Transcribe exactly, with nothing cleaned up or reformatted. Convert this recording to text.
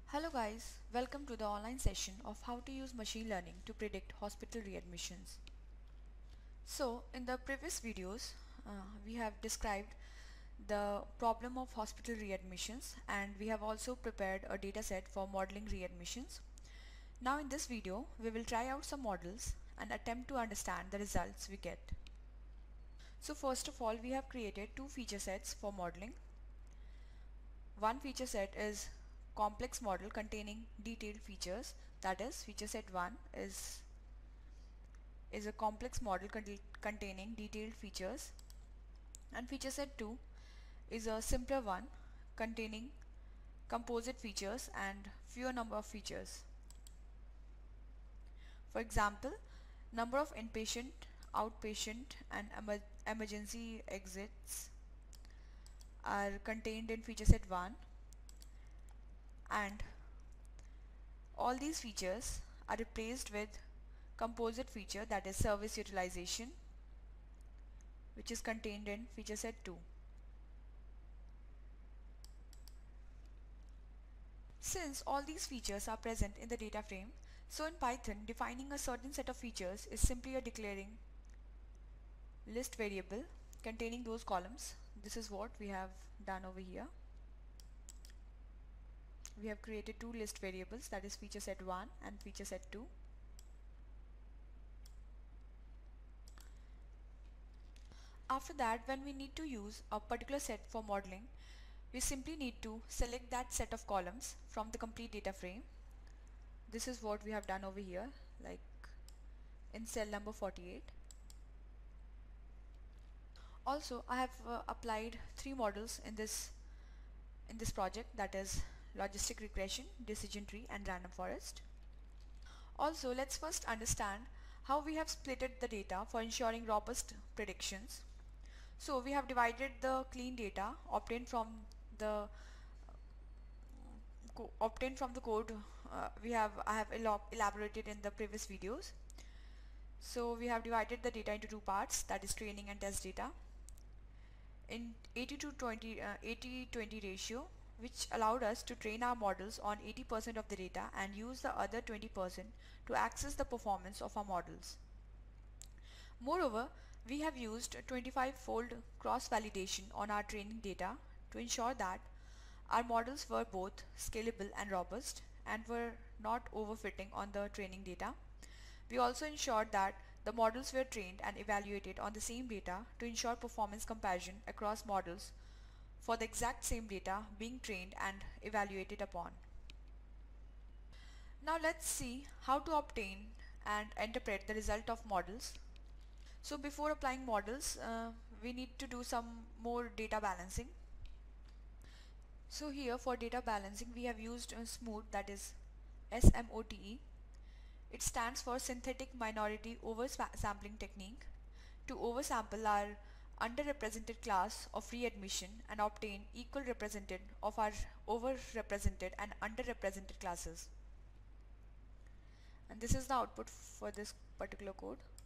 Hello guys, welcome to the online session of how to use machine learning to predict hospital readmissions. So in the previous videos uh, we have described the problem of hospital readmissions and we have also prepared a dataset for modeling readmissions. Now in this video we will try out some models and attempt to understand the results we get. So first of all, we have created two feature sets for modeling. One feature set is complex model containing detailed features, that is feature set one is is a complex model con containing detailed features, and feature set two is a simpler one containing composite features and fewer number of features. For example, number of inpatient, outpatient and emer emergency exits are contained in feature set one, and all these features are replaced with composite feature, that is service utilization, which is contained in feature set two. Since all these features are present in the data frame, so in Python defining a certain set of features is simply a declaring list variable containing those columns. This is what we have done over here. We have created two list variables, that is feature set one and feature set two. After that, when we need to use a particular set for modeling, we simply need to select that set of columns from the complete data frame. This is what we have done over here, like in cell number forty-eight. Also, I have uh, applied three models in this in this project, that is Logistic Regression, Decision Tree and Random Forest. Also, let's first understand how we have splitted the data for ensuring robust predictions. So we have divided the clean data obtained from the co obtained from the code uh, we have I have elaborated in the previous videos. So we have divided the data into two parts, that is training and test data, in eighty to twenty, uh, eighty twenty ratio, which allowed us to train our models on eighty percent of the data and use the other twenty percent to access the performance of our models. Moreover, we have used twenty-five fold cross-validation on our training data to ensure that our models were both scalable and robust and were not overfitting on the training data. We also ensured that the models were trained and evaluated on the same data to ensure performance comparison across models for the exact same data being trained and evaluated upon. Now let's see how to obtain and interpret the result of models. So before applying models, uh, we need to do some more data balancing. So here for data balancing we have used a SMOTE, that is S M O T E. It stands for Synthetic Minority Oversampling Technique, to oversample our underrepresented class of readmission and obtain equal represented of our overrepresented and underrepresented classes. And this is the output for this particular code.